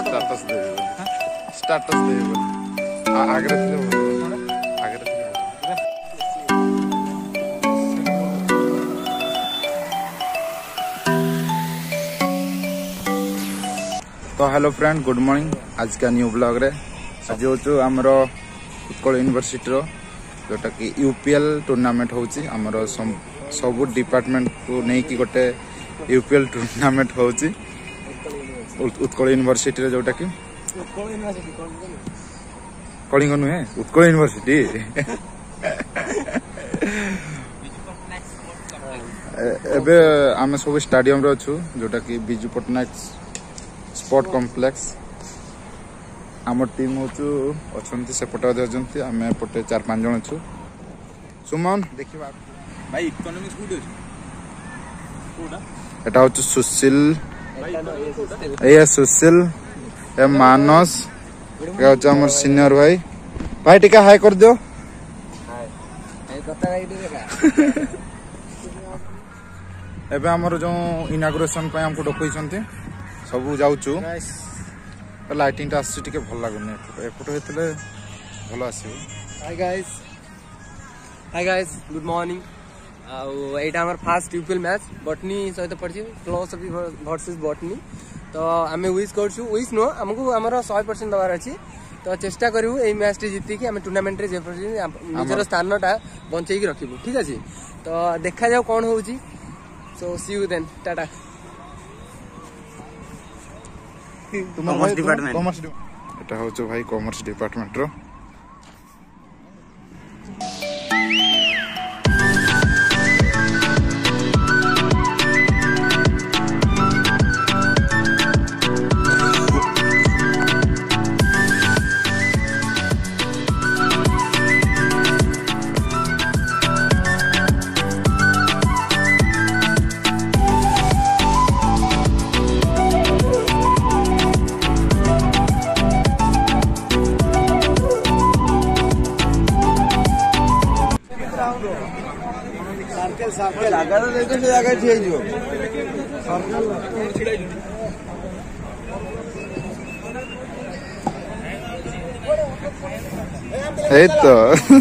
Status दे status दे आगे आगे तो हेलो फ्रेंड गुड मॉर्निंग। आज का न्यू ब्लॉग रे आज हो आमर उत्कल यूनिवर्सिटी जोटा कि यूपीएल टूर्नामेंट होची आमर सब डिपार्टमेंट को नहीं कि गोटे यूपीएल टूर्नामेंट होची उत्कल यूनिवर्सिटी रे जोटा कि कलिंग नुहे उत्कल यूनिवर्सिटी एबे आम सब स्टेडियम रे अछु जोटा कि बिजू पटनायक स्पोर्ट कॉम्प्लेक्स। आम टीम होती सेपटे अच्छे आम एपटे 4-5 जन अच्छु। सुमन देखा भाई इकोनॉमिक्स कोड एटा होछु सुशील ए सुशील ए मानस ए होछु हमर सीनियर भाई भाई टिका हाय कर दियो एबे हमर जो इनागुरेशन पे हमको डकैछंती सब जाऊँ लाइटिंग आसके भल लगुनि एपट होते भल आस। Hi guys good morning. आईटा आम फास्ट यूपीएल मैच बटनी सहित पड़ी फिलोसफी वर्सेस बटनी। तो आम विश करूँ विश नुह आमको आमर 100% दबार अच्छी। तो चेष्टा करूँ यही मैच टी जीतिकी आम टूर्नामेंट निजर स्थानटा बंचेक रखू ठीक अच्छे। तो देखा जाओ कौन हो। So see you then tata. Commerce department एटा हो भाई कॉमर्स डिपार्टमेंट रो सर्कल आगा तो देखो से आगा छिए जो ए तो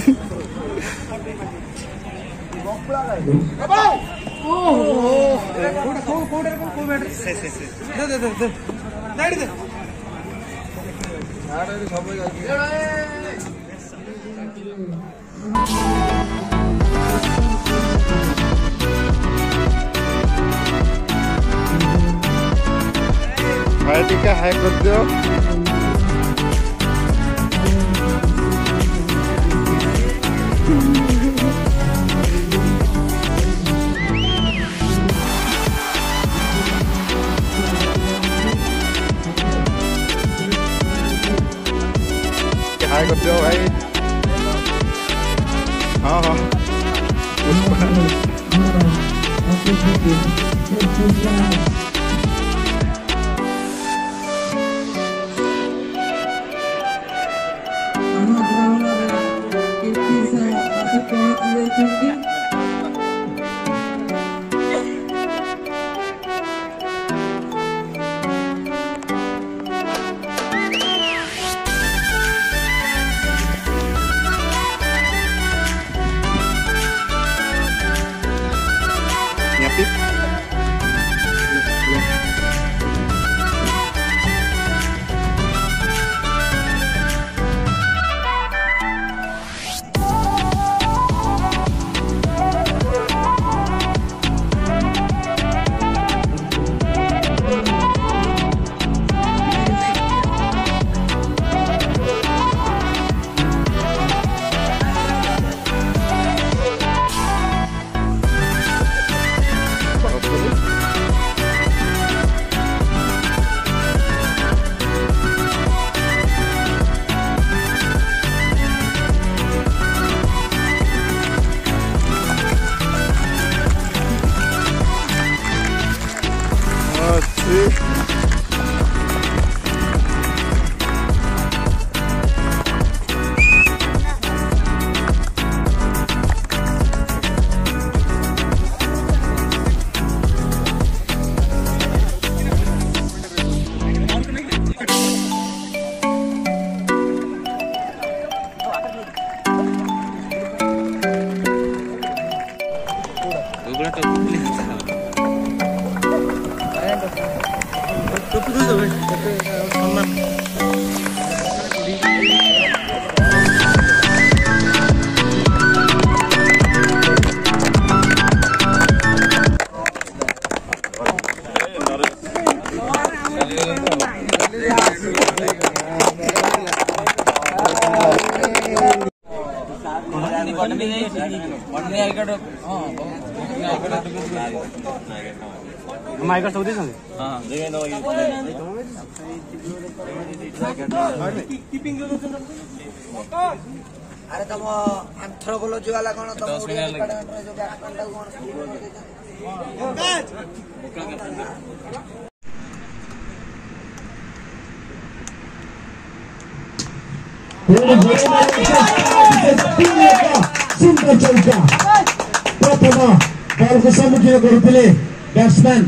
भाई टिका हाय कर दो हाय कर दो भाई। हाँ हाँ माइकर सौदी संगे अरे तुम एंथ्रोपोलॉजी वाला कौन तुम ओडिया डिपार्टमेंट जो बैट्समैन सुंदर चौका प्रथम बॉल को सम्मुखीन करुले बैट्समैन।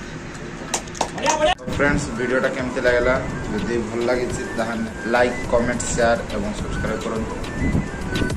फ्रेंड्स वीडियोटा केमती लागला जदि भल लागिछि ताहां लाइक कमेंट शेयर एवं सब्सक्राइब करंतु।